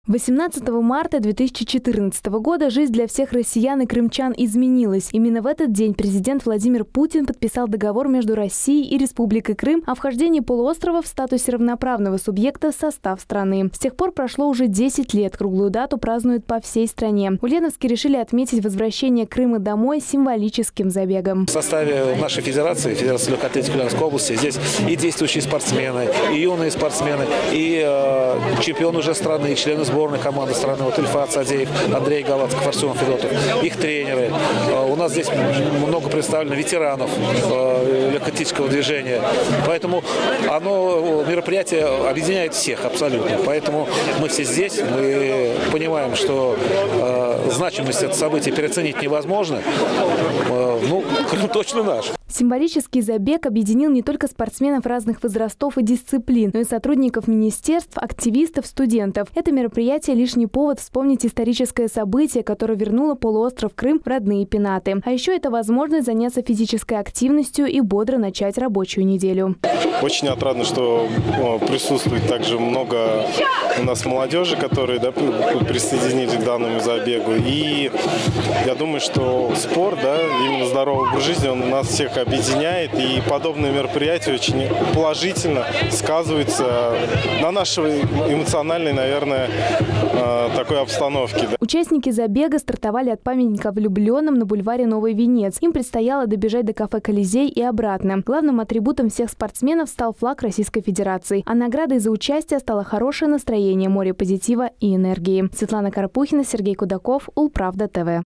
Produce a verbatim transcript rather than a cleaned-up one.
восемнадцатого марта две тысячи четырнадцатого года жизнь для всех россиян и крымчан изменилась. Именно в этот день президент Владимир Путин подписал договор между Россией и Республикой Крым о вхождении полуострова в статусе равноправного субъекта в состав страны. С тех пор прошло уже десять лет. Круглую дату празднуют по всей стране. Ульяновске решили отметить возвращение Крыма домой символическим забегом. В составе нашей федерации, Федерации легкой атлетики Ульяновской области, здесь и действующие спортсмены, и юные спортсмены, и э, чемпион уже страны, и члены сборной. Сборной команды страны, вот Ильфат Садеев, Андрей Галацкий, Арсен Федотов, их тренеры. У нас здесь много представлено ветеранов легкоатлетического движения. Поэтому оно, мероприятие объединяет всех абсолютно. Поэтому мы все здесь, мы понимаем, что э, значимость этого события переоценить невозможно. Э, ну, Крым точно наш. Символический забег объединил не только спортсменов разных возрастов и дисциплин, но и сотрудников министерств, активистов, студентов. Это мероприятие – лишний повод вспомнить историческое событие, которое вернуло полуостров Крым в родные пенаты. А еще это возможность заняться физической активностью и бодро начать рабочую неделю. Очень отрадно, что присутствует также много у нас молодежи, которые да, присоединились к данному забегу. И я думаю, что спорт, да, именно здоровый образ жизни, он нас всех объединяет, и подобные мероприятия очень положительно сказываются на нашей эмоциональной, наверное, такой обстановке. Участники забега стартовали от памятника влюбленным на бульваре Новый Венец. Им предстояло добежать до кафе «Колизей» и обратно. Главным атрибутом всех спортсменов стал флаг Российской Федерации, а наградой за участие стало хорошее настроение, море позитива и энергии. Светлана Карпухина, Сергей Кудаков, Улправда ТВ.